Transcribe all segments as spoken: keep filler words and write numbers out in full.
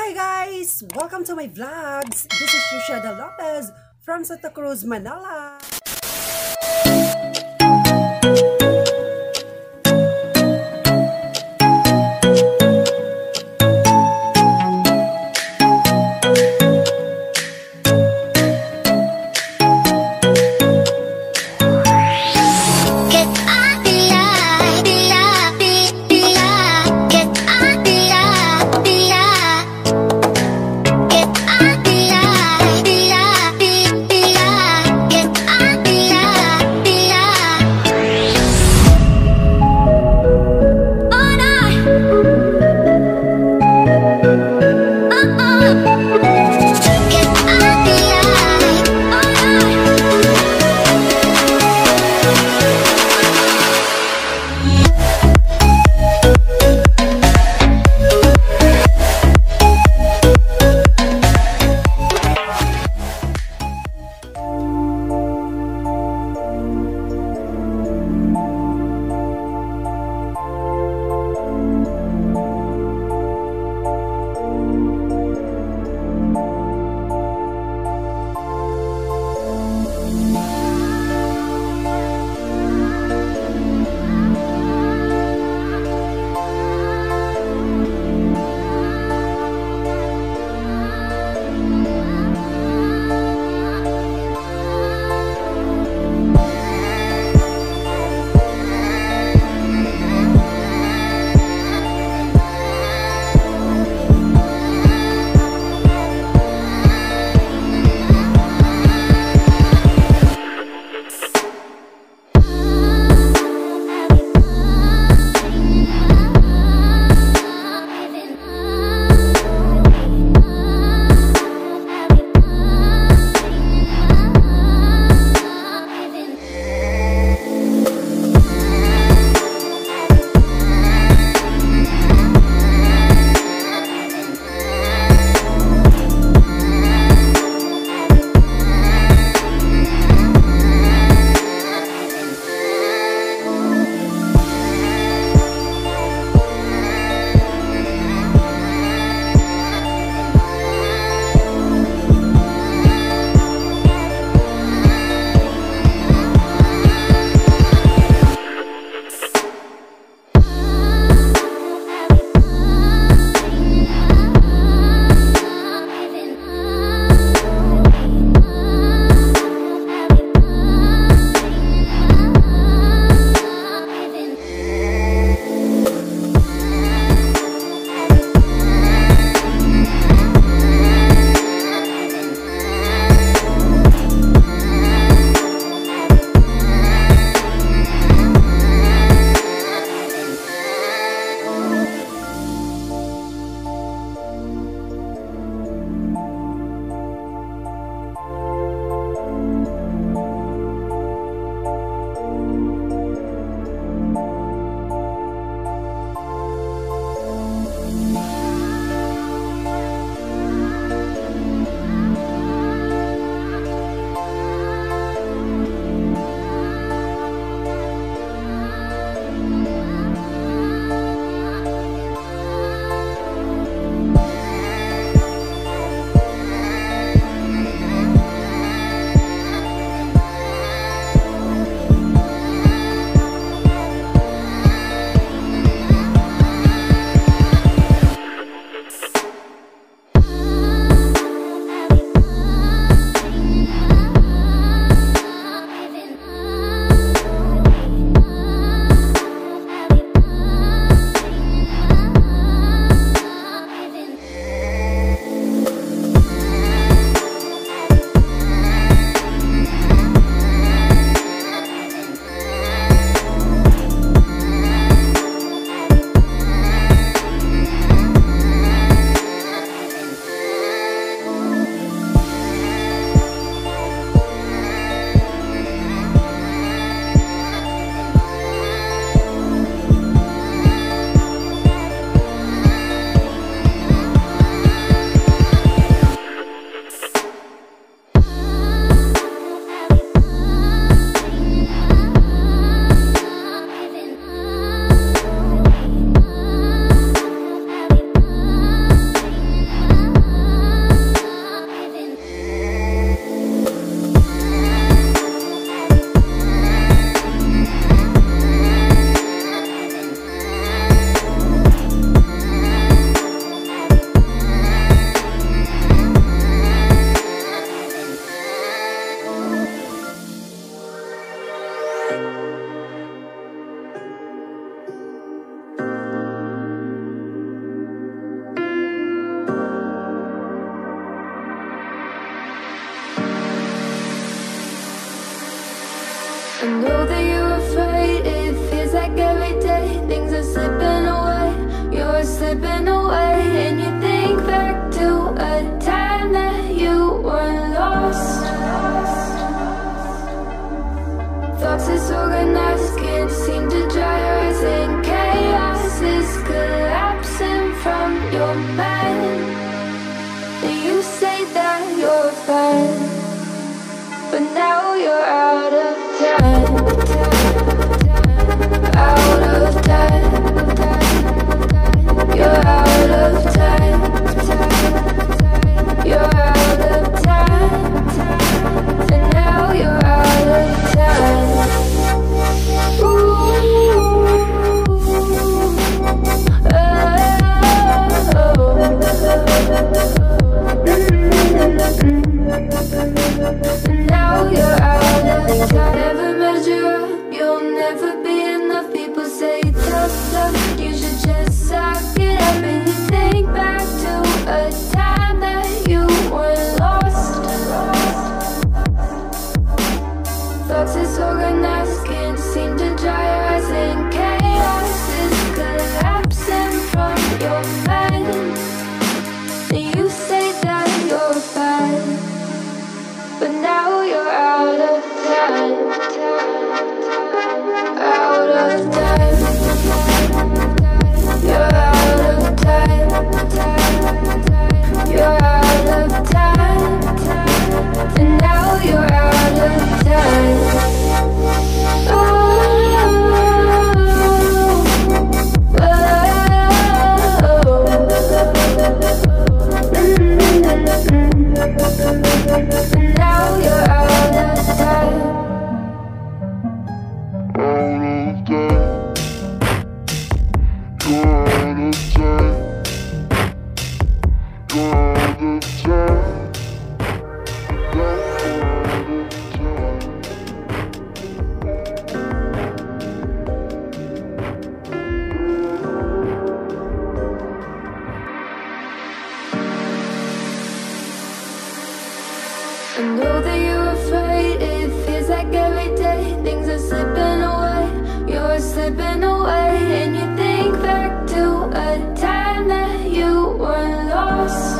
Hi guys! Welcome to my vlogs! This is Rishada Lopez from Santa Cruz, Manila. Get man. And you say that you're fine, but now you're out of time. Out of time. You're out of time. You're out of time. And now you're out of time. Ooh. Oh. Now you're out of time. Never measure up, you'll never be enough. People say tough love, you should just suck it up. And you think back to a time that you were lost. Thoughts disorganized, can't seem to dry your eyes. And chaos is collapsing from your mind. And you say that you're fine, but now you're out of time. Out of time. You're out of time. You're out of time. And now you're out of time. Oh, oh, and now you're out of time. I know that you're afraid, it feels like every day things are slipping away, you're slipping away. And you think back to a time that you were lost.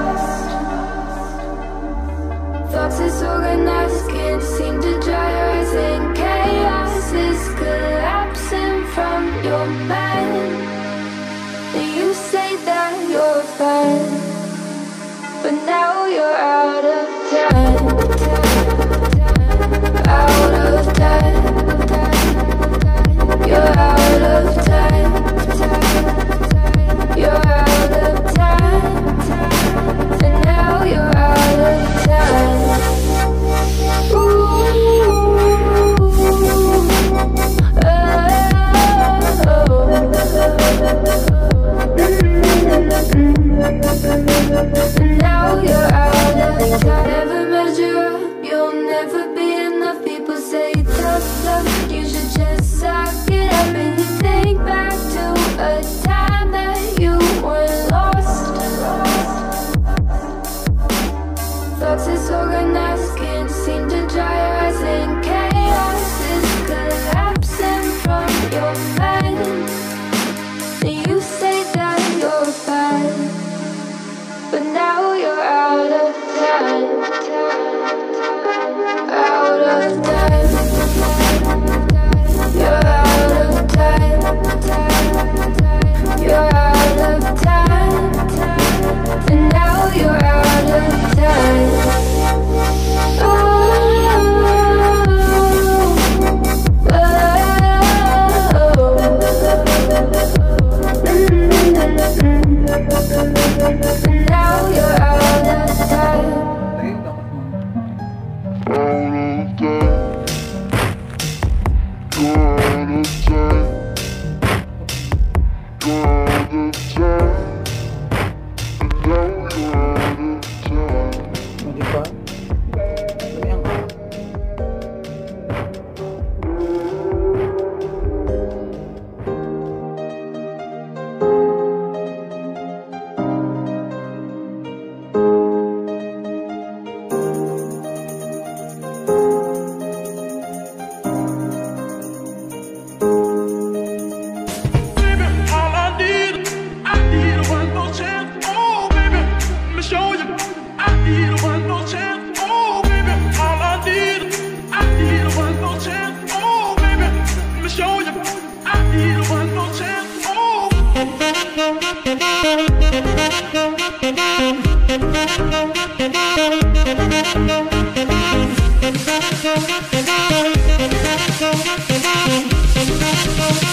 Thoughts disorganized, can't seem to dry your eyes. And chaos is collapsing from your mind. And you say that you're fine, but now you're out of time. Out of time. You're out of time. You're out of time. And now you're out of time. Ooh. Oh. And now you're out of time. Never measure up, you'll never be enough. People say tough love, you should just suck it up. And you think back to a time that you were lost. Thoughts disorganized, can't seem to dry your eyes. And chaos is collapsing from your mind. And you say that you're fine, but now you're out of time. Out of time. You're out of time. You're out of time. And now you're out of time. Oh, oh, and now you're out of time. Thank